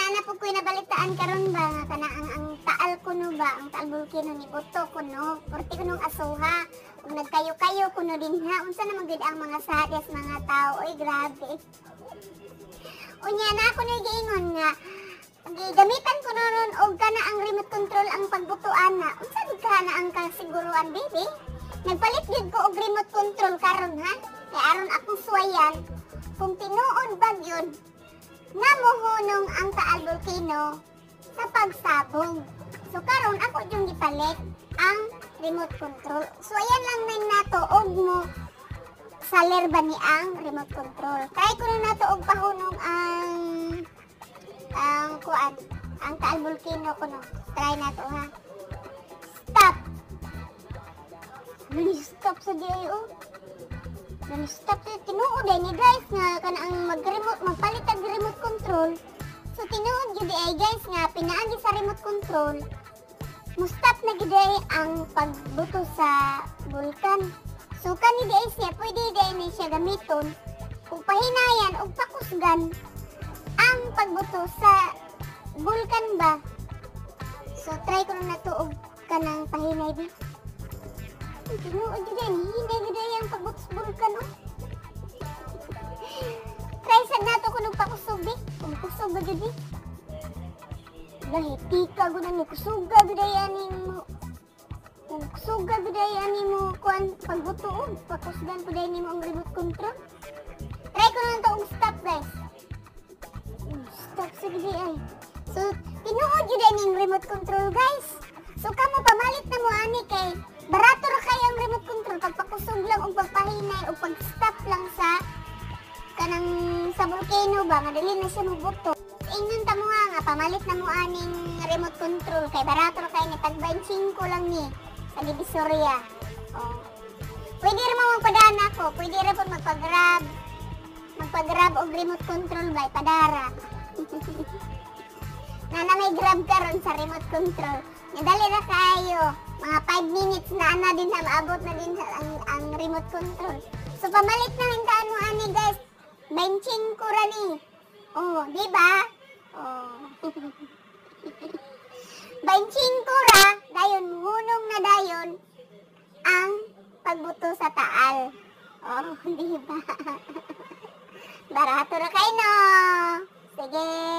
na po ko'y nabalitaan karon ba nga kana ang taal kuno ba, ang taal bulkano ni Buto kuno, porti kunong asuha. Kung nagkayo-kayo kuno din ha, unsa naman gid ang mga sadyas mga tao, oy grabe. Unya na ako na giingon nga, gamitan ko nun og kana ang remote control ang pagbutuan na. Unsa gid kana ang kasiguruan baby? Nagpalit gid ko og remote control karon ha. Kay aron akong suwayan kung tinuod ba yun namuhunong ang taal bulkano sa pagsabog. So karon ako yung gipalit ang remote control. So ayan lang man nato og mo saler ba ni ang remote control. Try ko na nato og pahunong ang kuan ang taal bulkano ko no. Try nato ha. Stop. Stop sa diay oh. Stop sa tinuod ay ni guys nga kanang magpalit ang remote control. So tinuod gyud ay guys nga pinaagi sa remote control. Mo-stop na gyud ay ang pagbuto sa bulkan. So kani di siya pwede di siya gamiton ug pahinayan ug pakusgan ang pagbuto sa bulkan ba. So try ko na to og kanang pahinay ba. Tinuod gyud ay hindi gyud ay ang pagbuto sa bulkan oh. Try sad nato kuno pakusog di. Kung kusog gyud di. Tika ko na ni kusuga gyud ay ani mo. Kung kusuga gyud ay ani mo kuan pagbutuon, pakusgan ko dai nimo ang remote control. Try ko na to og stop guys. Stop sa gyud ay. So tinuod gyud ay ning remote control guys. So kamo pamalit na mo ani kay barato ra kay ang remote control pagpakusog lang og pagpahinay og pag-stop lang sa kanang sa volcano ba nga dili na siya mabuto. Ingnon ta mo nga pamalit na mo aning remote control kay barato ra kay ni tag 25 lang ni sa Divisoria. Oh. Pwede ra mo magpadana ko, pwede ra po magpag-grab og remote control ba padara. Na may grab karon sa remote control. Nadali na kayo. Mga 5 minutes na ana din sa maabot na din ang remote control. So pamalit na hintaan mo ani guys. 25 ra ni. Oh, di ba? Oh. 25 ra dayon hunong na dayon ang pagbuto sa taal. Oh, di ba? Barato ra kay no. Sige.